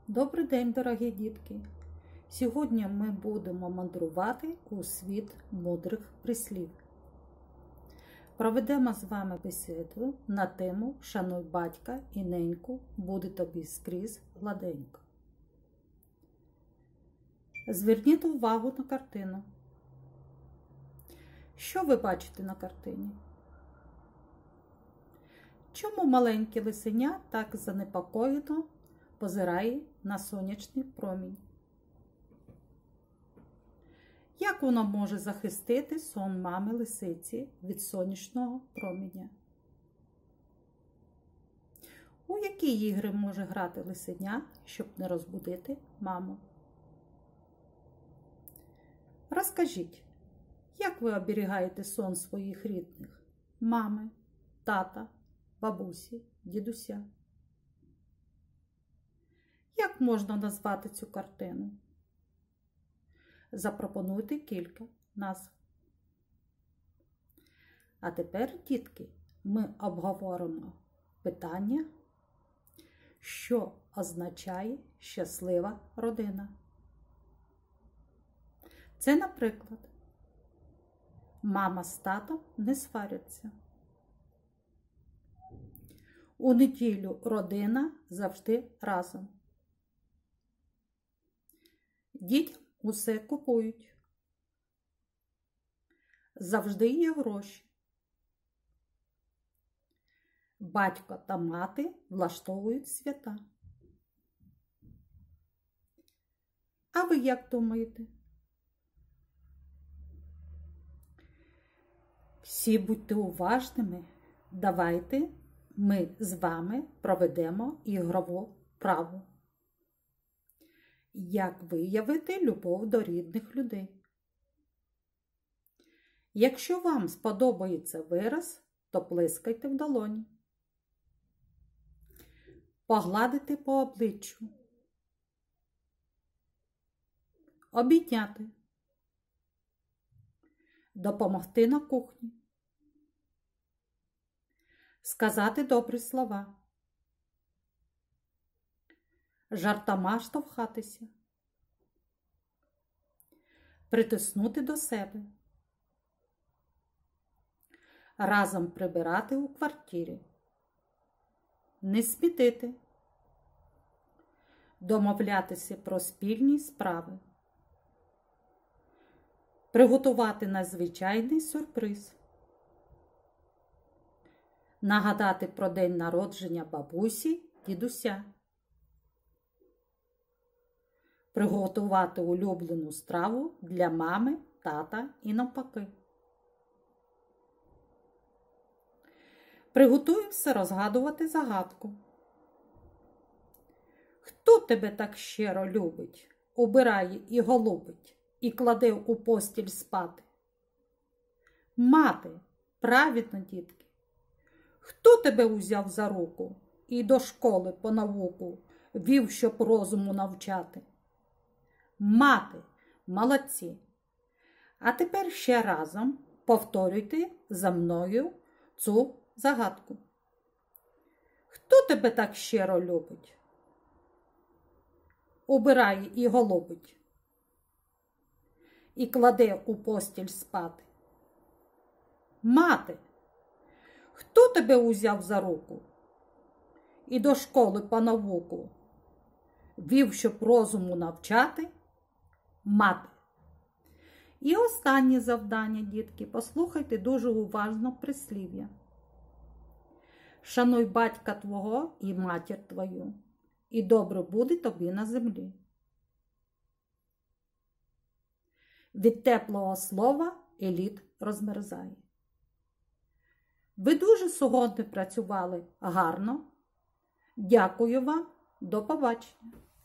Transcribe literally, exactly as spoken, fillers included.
Добрий день, дорогі дітки! Сьогодні ми будемо мандрувати у світ мудрих прислів. Проведемо з вами бесіду на тему «Шануй батька і неньку, буде тобі скрізь гладенько». Зверніть увагу на картину. Що ви бачите на картині? Чому маленьке лисеня так занепокоєно позирає на сонячний промінь? Як воно може захистити сон мами лисиці від сонячного проміння? У які ігри може грати лисеня, щоб не розбудити маму? Розкажіть, як ви оберігаєте сон своїх рідних? Мами, тата, бабусі, дідуся? Як можна назвати цю картину? Запропонуйте кілька назв. А тепер, дітки, ми обговоримо питання, що означає щаслива родина. Це, наприклад, мама з татом не сваряться. У неділю родина завжди разом. Дітям усе купують. Завжди є гроші. Батько та мати влаштовують свята. А ви як думаєте? Всі будьте уважними. Давайте ми з вами проведемо ігрову вправу. Як виявити любов до рідних людей? Якщо вам сподобається вираз, то плескайте в долоні. Погладити по обличчю. Обійняти. Допомогти на кухні. Сказати добрі слова. Жартома штовхатися. Притиснути до себе. Разом прибирати у квартирі. Не смітити. Домовлятися про спільні справи. Приготувати надзвичайний сюрприз. Нагадати про день народження бабусі, дідуся. Приготувати улюблену страву для мами, тата і навпаки. Приготуємося розгадувати загадку. Хто тебе так щиро любить, обирає і голубить, і кладе у постіль спати? Мати, правильно, дітки. Хто тебе узяв за руку і до школи по науку вів, щоб розуму навчати? Мати, молодці. А тепер ще разом повторюйте за мною цю загадку. Хто тебе так щиро любить? Обирає і голубить, і кладе у постіль спати? Мати, хто тебе узяв за руку і до школи по науку вів, щоб розуму навчати? Мати. І останнє завдання, дітки, послухайте дуже уважно прислів'я. Шануй батька твого і матір твою, і добре буде тобі на землі. Від теплого слова лід розмерзає. Ви дуже сьогодні працювали гарно. Дякую вам. До побачення.